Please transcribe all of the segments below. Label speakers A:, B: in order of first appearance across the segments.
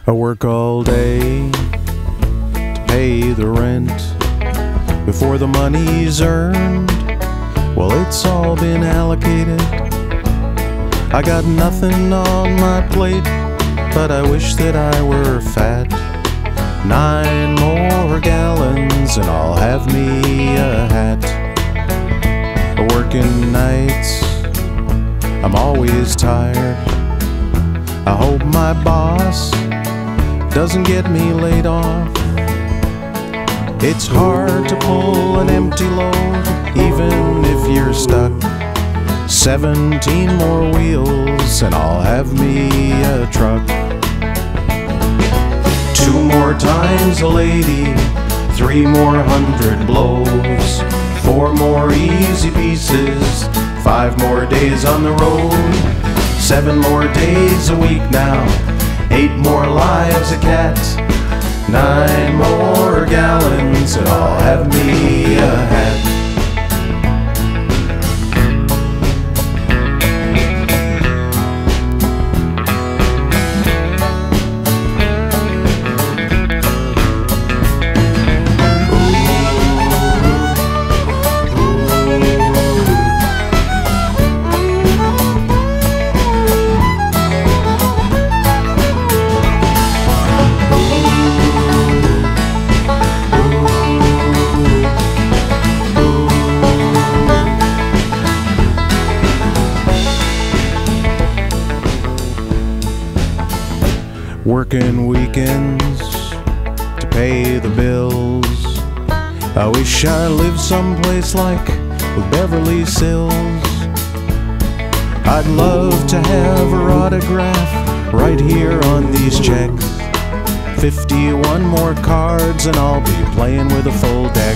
A: I work all day to pay the rent. Before the money's earned, well, it's all been allocated. I got nothing on my plate, but I wish that I were fat. 9 more gallons and I'll have me a hat. Working nights, I'm always tired. I hope my boss doesn't get me laid off. It's hard to pull an empty load, even if you're stuck. 17 more wheels and I'll have me a truck. 2 more times a lady, 3 more hundred blows, 4 more easy pieces, 5 more days on the road, 7 more days a week now, 8 more lives a cat, 9 more gallons and I'll have me a hat. Working weekends to pay the bills. I wish I lived someplace like Beverly Hills. I'd love to have her autograph right here on these checks. 51 more cards and I'll be playing with a full deck.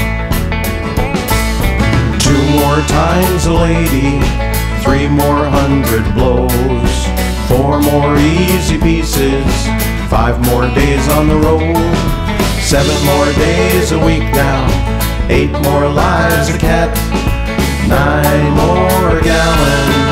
A: 2 more times a lady, 3 more hundred blows, 4 more easy pieces, 5 more days on the road, 7 more days a week now, 8 more lives a cat, 9 more gallons.